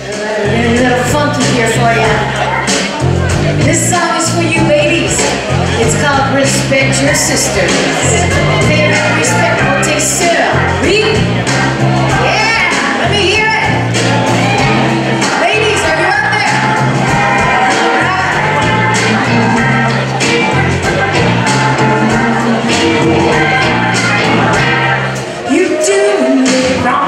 A little funky here for you. This song is for you ladies. It's called Respect Your Sisters. Pay that respect pour tes sœurs. Oui? Yeah! Let me hear it! Ladies, are you out there? Alright. You do me wrong.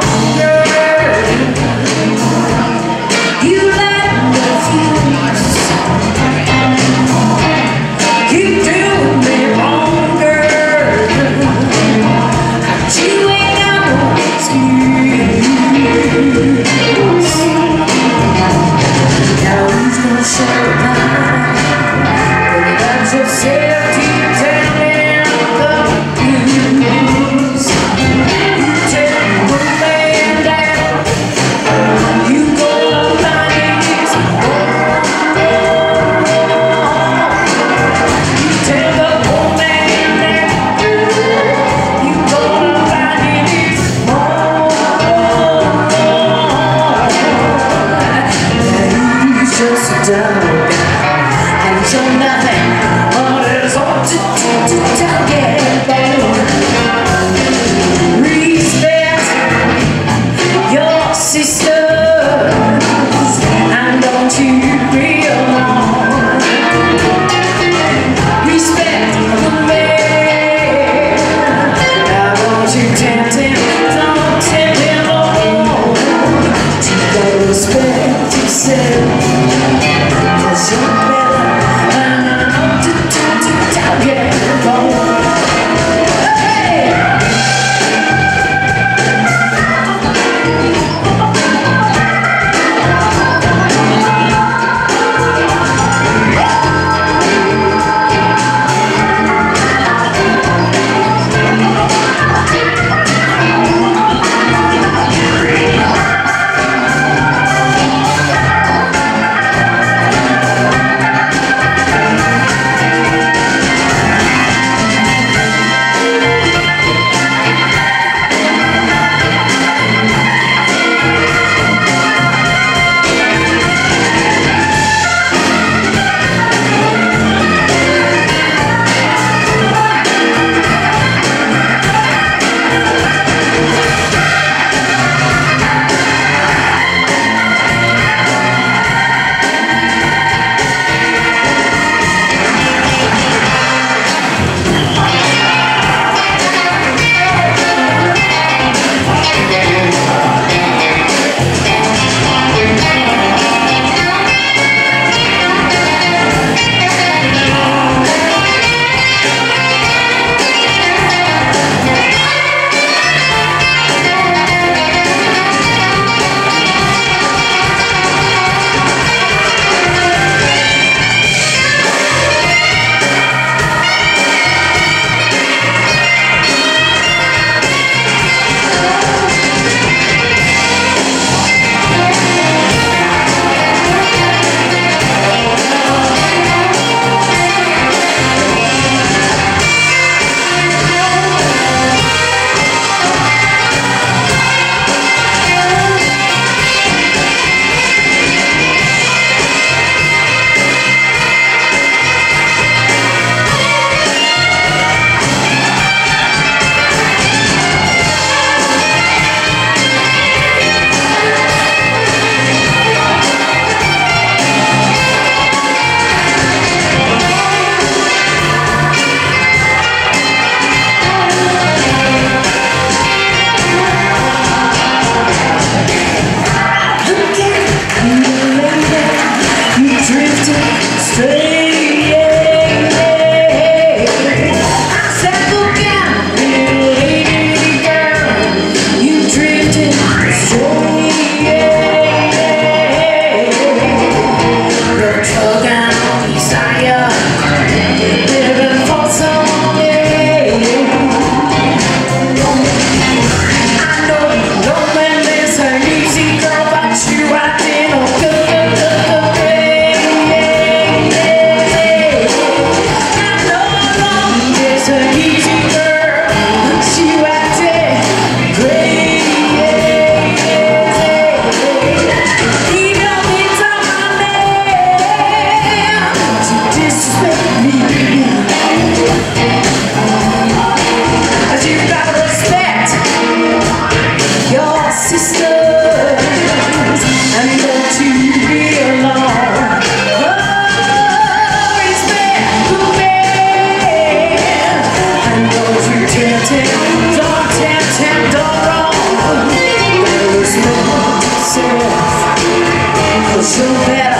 'cause you're better.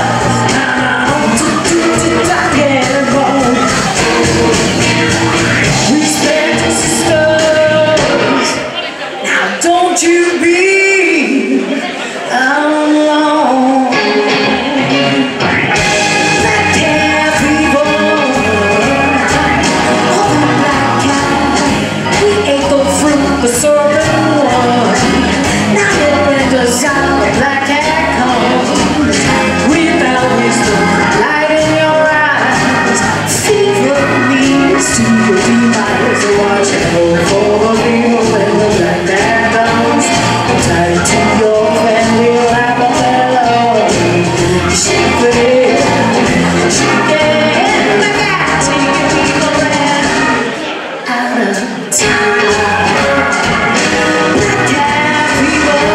Rock and roll. Respect your sisters. Now don't you be alone. Black hair people, all the black cat. We ate the fruit, the sorbet one. Now the winter's out, the black cat comes. Without wisdom, light in your eyes. Fever leads to the demise. Watch it go for the people when the black cat comes. Tied to your family, wrap up their love. Shake it, shake it, the cat taking people out of time. Black cat people,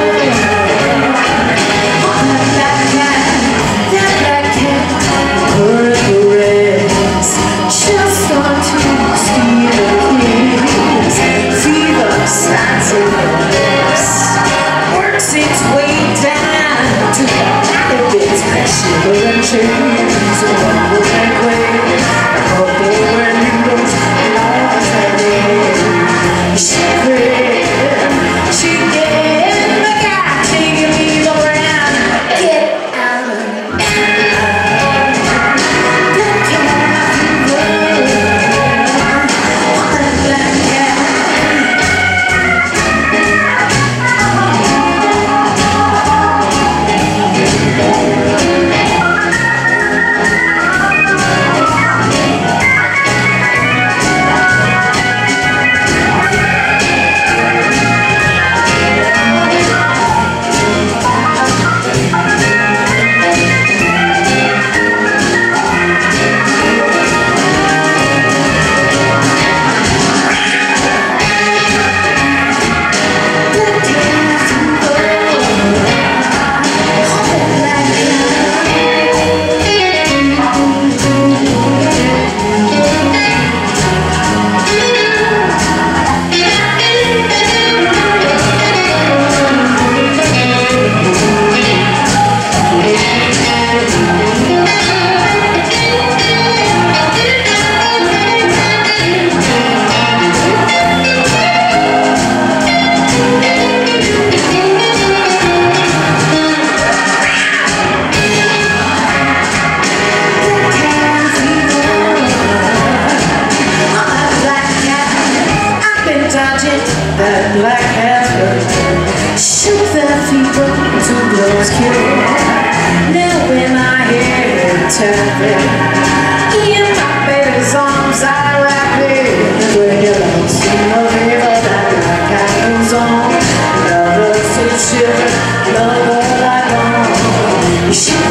oh that black cat, purring the rest. Just on Tuesday evenings, fever starts in the west. Works its way down to the bits that shiver and change. So what will make way? A couple where needles lost their name. She get the guy taking me around. Get out of town. Black cat fever, oh that black cat. That black heifer, shoot that fever to blows cure. Now when I hear it tapping in my baby's arms, I wrap it. When you don't see no fever, that black cat moves on. Another sits shiver, another light on.